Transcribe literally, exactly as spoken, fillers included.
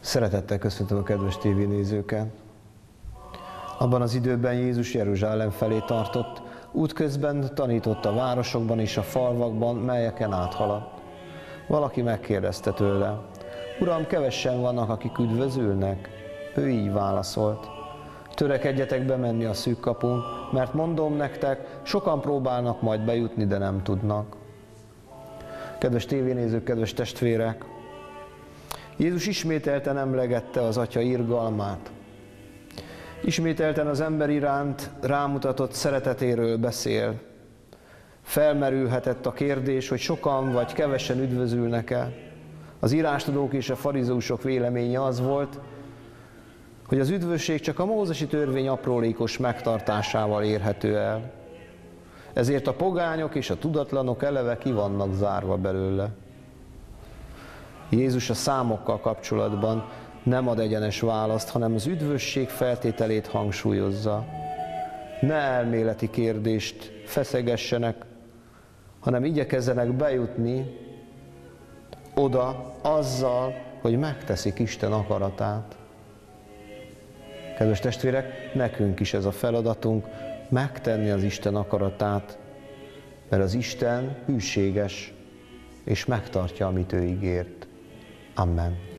Szeretettel köszöntöm a kedves tévénézőket! Abban az időben Jézus Jeruzsálem felé tartott, útközben tanított a városokban és a falvakban, melyeken áthaladt. Valaki megkérdezte tőle: Uram, kevesen vannak, akik üdvözülnek? Ő így válaszolt: törekedjetek bemenni a szűk kapun, mert mondom nektek, sokan próbálnak majd bejutni, de nem tudnak. Kedves tévénézők, kedves testvérek! Jézus ismételten emlegette az Atya irgalmát. Ismételten az ember iránt rámutatott szeretetéről beszél. Felmerülhetett a kérdés, hogy sokan vagy kevesen üdvözülnek-e. Az írástudók és a farizeusok véleménye az volt, hogy az üdvösség csak a mózesi törvény aprólékos megtartásával érhető el. Ezért a pogányok és a tudatlanok eleve ki vannak zárva belőle. Jézus a számokkal kapcsolatban nem ad egyenes választ, hanem az üdvösség feltételét hangsúlyozza. Ne elméleti kérdést feszegessenek, hanem igyekezzenek bejutni oda azzal, hogy megteszik Isten akaratát. Kedves testvérek, nekünk is ez a feladatunk, megtenni az Isten akaratát, mert az Isten hűséges, és megtartja, amit ő ígért. Amen.